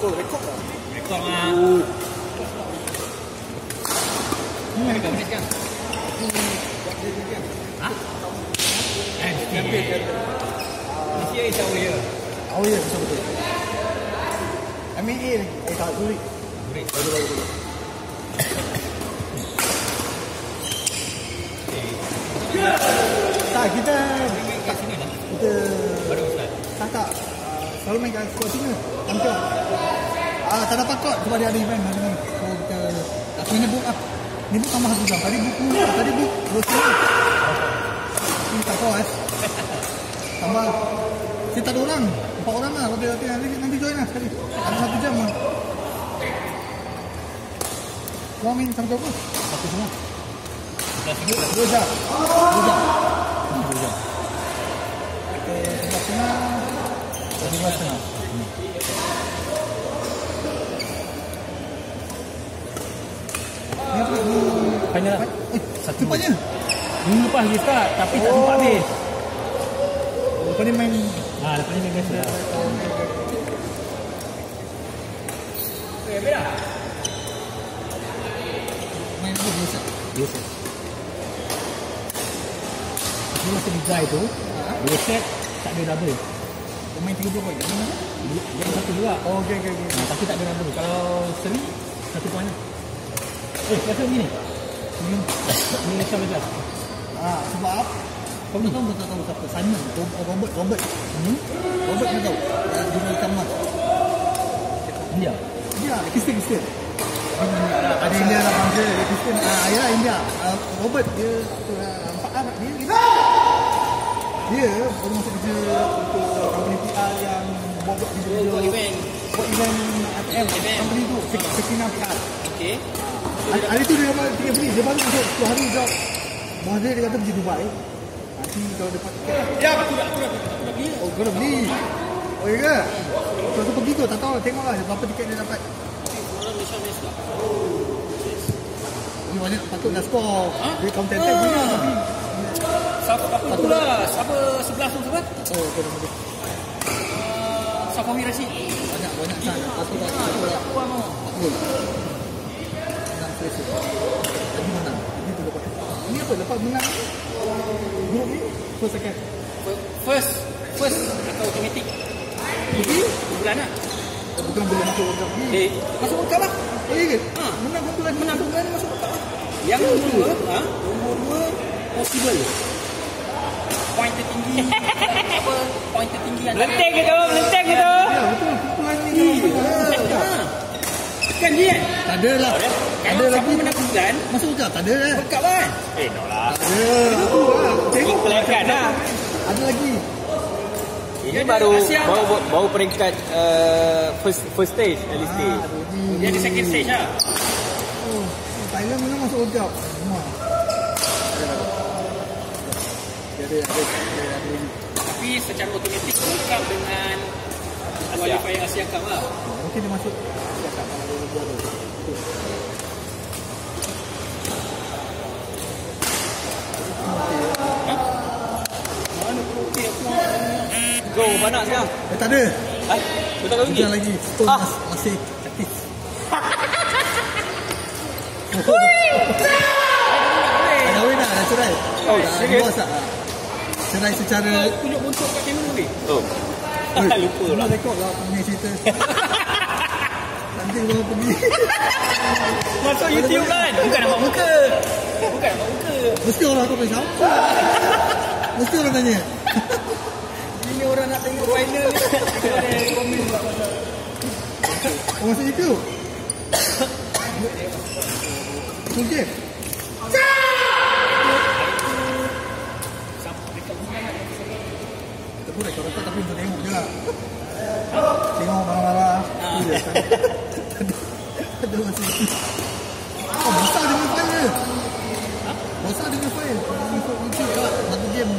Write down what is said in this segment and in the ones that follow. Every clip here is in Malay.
Oh, rekod lah. Rekod lah. Berapa minit sekarang? Ha? Mesti is our year. Oh ya, betul-betul. MMA lagi. Tak, sulit. Sulit. Betul-betul. Tak, kita Kat sini lah. kita Baru start. tak. Selalu main kat squad sini. Hampir. Tak dapat kot sebab dia ada event hari ni. So kita tak kena book lah. Ni book tambah 1 jam. Tadi book 2 jam. Ini tak tahu tambah. Saya tak ada orang. 4 orang lah. Nanti join lah sekali. Ada 1 jam lah. Korang main sampai berapa? Satu semua. 2 jam. 2 jam. 2 jam. Kita 11.30. 12.30. Ni apa? Final lah. Cepatnya. Minggu lepas dia start tapi tak sempat habis. Lepas ni main. Lepas ni main biasa lah. Beda. Main apa biasa? Biasa. Dia masa di dry tu, dia set tak ada double. Main 30 point. Dia satu juga. Oh, okey. Tapi tak ada double. Kalau seri, 1 point lah. Biasa begini. Ini macam beza. Sebab kau tak tahu siapa Simon, Robert. Robert kau tahu. Dia main kamar. India. Dia Kristen. Ada India lah bangsa Kristen. Ya India. Robert dia nampak anak dia. Dia baru masuk kerja untuk company PR yang buat event ATM company tu Sekina PR. Okey. Hari tu dia dapat tiket beli. Dia baru masuk 10 hari job. Bos dia kata pergi Dubai. Nanti kalau dapat tiket. Ya, aku dah beli. Oh, kau dah beli. Oh, ya ke? Kau tu pergi tu, tak tahu. Tengoklah berapa tiket dia dapat. Ini banyak patut dah skor. Dia contented punya. Apa tu lah? Siapa 11 tu siapa? Oh, betul betul. Safawi Rashid. Banyak sana. Patut dah skor. Betul. Tadi menang. Itu dapat. Ini apa? Dapat menang. Grup ni first second. First atau automatic. Jadi Bulan lah. bukan boleh masuk World Cup ni. Masuk World Cup lah. Oh iya ke? Menang bulan Menang bulan masuk World Cup lah. Yang nombor 2 possible. Point tertinggi. Apa? Point tertinggi. Melenteng ke tu? Ya betul. Bulan ni Kan dia kan? tak ada lah. Kalau siapa menang bulan Masuk World Cup tak ada lah. World Cup kan? No lah. Tak ada. Itu lah. Tengok Kelakan lah. ada lagi. Ini baru peringkat first stage, early stage. Dia ada second stage lah. Oh, Thailand memang masuk World Cup. Semua. Ada. Tapi secara otomatik World Cup dengan qualifier Asia Cup lah. Mungkin dia masuk Asia Cup kalau dia buat tu. Mana okey aku Go, mana sekarang? Tak ada. Kau tak pergi? Hujan lagi. Stone masih aktif. Kahwin dah cerai. Oh, serius? Bos tak? Cerai secara tunjuk bontot kat kamera weh. Oh. Lupa lah. rekod lah punya cerita. Nanti baru pergi. Masuk YouTube kan? Bukan nampak muka. Mesti orang tu macam apa? Mesti orang tanya. Ini orang nak tengok final ni. Ada komen buat pasal. Oh, masuk YouTube. Mungkin. Kita pun rekod tapi untuk tengok je lah. Tengok marah-marah. Ada masih. Oh, besar dengan file. Besar dengan file. Untuk YouTube lah. Satu game.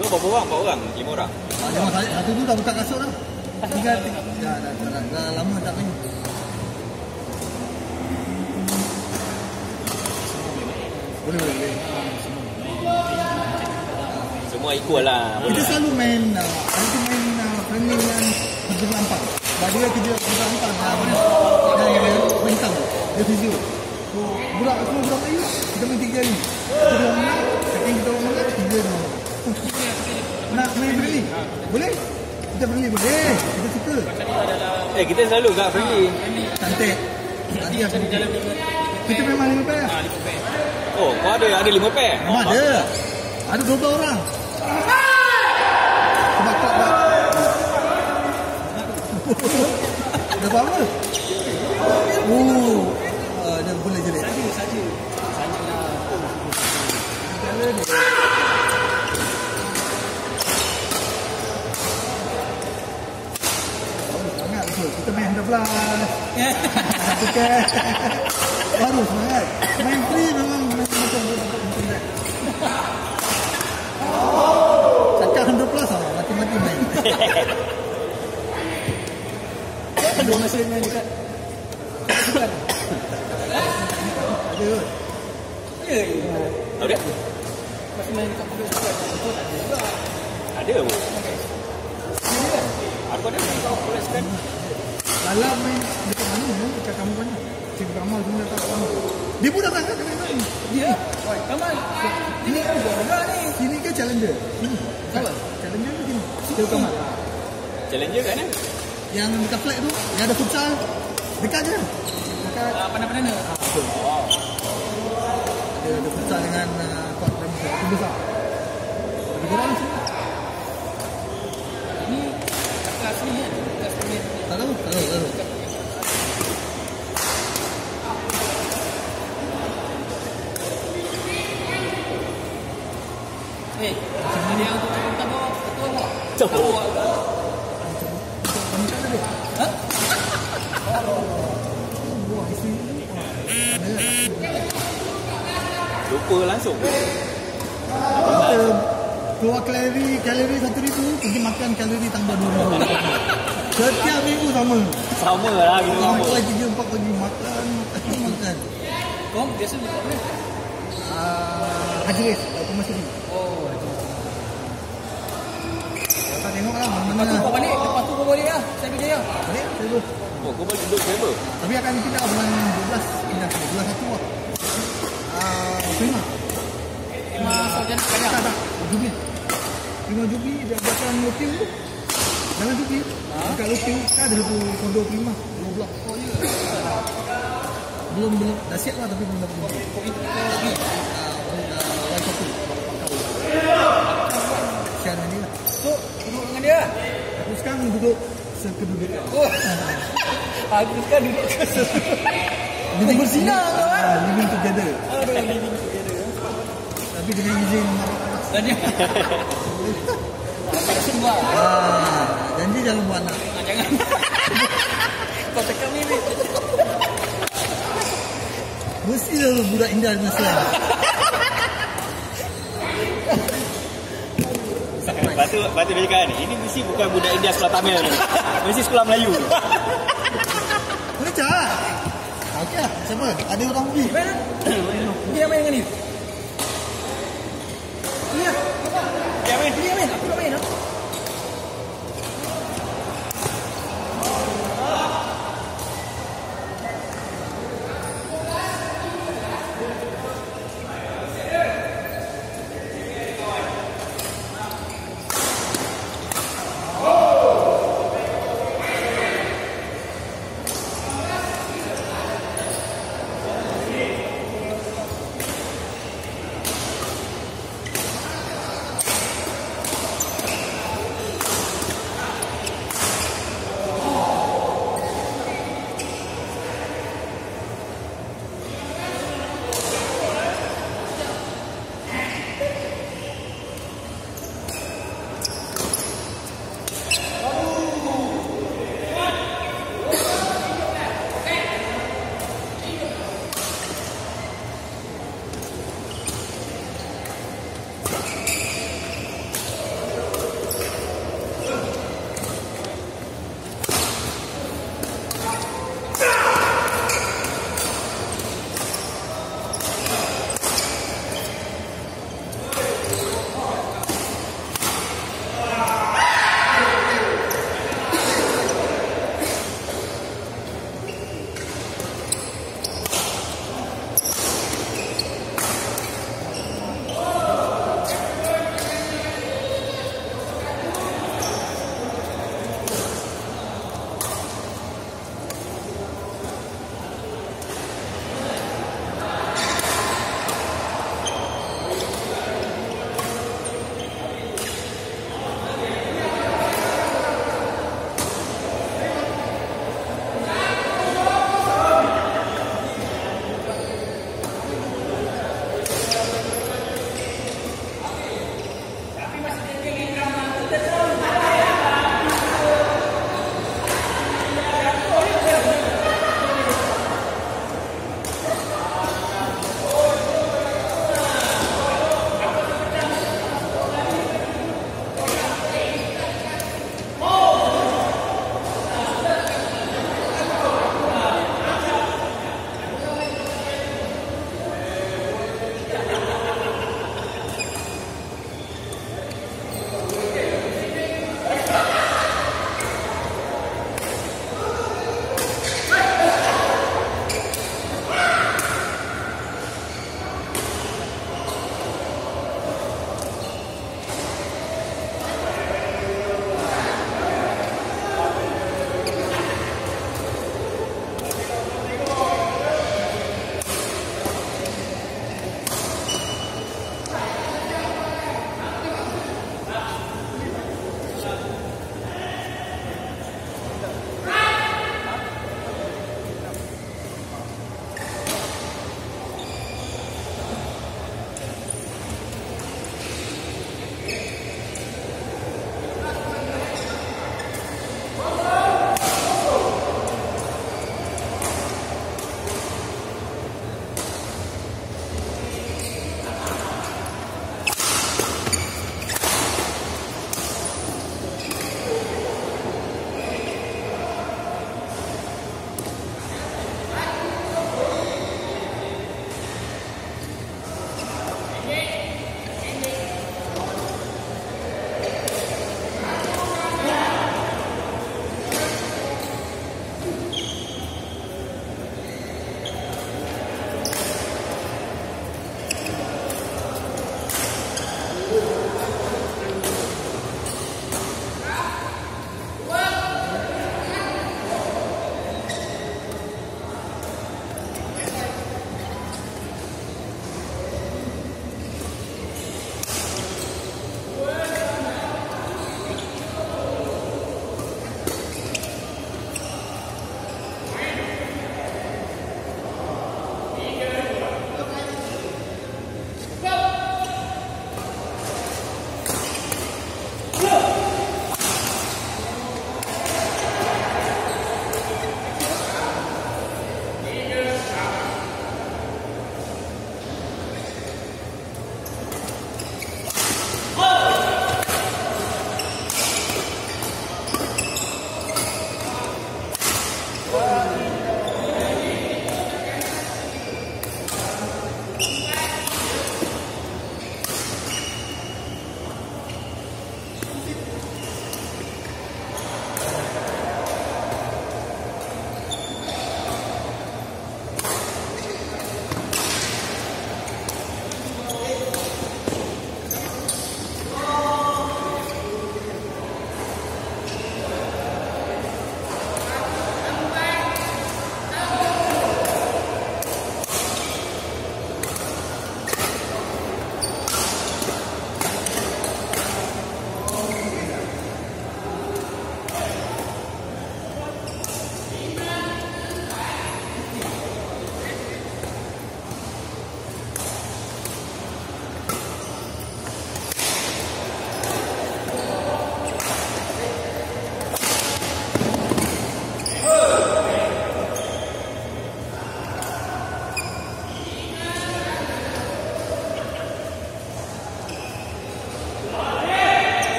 Kau berapa orang? 4 orang? 5 orang? Jangan satu tu dah buka kasut dah. Tiga. Dah lama tak main. Boleh. Semua equal lah. Kita selalu main friendly dengan kerja lampang. Sebab dia kerja lampang yang bentang dia physio. So budak Melayu kita main 3 hari. Kita orang menang, second kita orang menang, 3 dia. Nak main friendly? Boleh? Kita friendly boleh. Kita suka. Kita selalu kat friendly. Cantik. Nanti aku kita memang 5 pair. Oh, kau ada 5 pair? Memang ada. Ada 12 orang. Sebab tak buat. Dah buat apa? Dia boleh jerit. Saja Sangat betul. Kita main 12. Bukan. Baru semangat. Main free memang macam cakap 100+ mati-mati main. Ada masa main dekat sukan. Ada kot. Ya. Ada? Masa main dekat sukan. Betul tak ada juga. Ada pun. Aku ada main sukan. Dalam main dekat mana? Dekat kamu mana? Cikgu Kamal semua datang kamu. Dia pun datang kan? Ya. Oi, Kamal. Ini kan juga ni. Sini ke Challenger? Sini. Apa? Challenger ke sini? Cikgu Kamal. Challenger kat mana? Yang dekat flag tu, yang ada futsal. Dekat je. Dekat Pandai-pandai. betul. Ada futsal dengan court pramuka. Itu besar. Ada korang sini. Ini kelas ni kan? Kelas ni. Tak tahu? Tak tahu. Ada yang untuk kita bawa ketua awak. Cokok. Buah isi. Lupa langsung. Kita keluar kalori 1,000, pergi makan kalori tambah 2,000. Setiap minggu sama. Sama lah kita sama. Sampai 3-4 pagi makan. Kau biasa ni tak boleh. Haji Rais, Thomas Lee. Oh, Tak tengok lah lepas tu mana-mana. kau balik. Lepas tu kau balik lah. Saya pergi ya. Balik, saya go. Oh, kau boleh duduk driver? Tapi akan pindah bulan 12. Pindah bulan 1 lah. Prima. Sarjana kaya. Tak. Jubi. Prima Jubi, dia buatan lokil tu. Jangan Jubi. Dekat lokil, kan ada satu kondo Prima. 2 blok. Oh, ya. Belum. Dah siap lah tapi belum dapat. Sian dengan dia lah. So, duduk dengan dia. Aku sekarang duduk sekedudukan. Oh. Aku sekarang duduk ke Living bersinar kau kan? Living together. Aduh, living together. Tapi dengan izin mak bapak. Dan dia. Tak semua. Janji jangan buat anak. Jangan. Kau cakap ni. Mesti lah budak indah dengan slang. Lepas tu dia cakap ni, ini mesti bukan budak India sekolah Tamil ni. Mesti sekolah Melayu. Boleh cak? Okey lah. Siapa? Ada orang pergi. Mana? Dia main dengan ni. Iya. Dia main. Dia main. Aku nak main.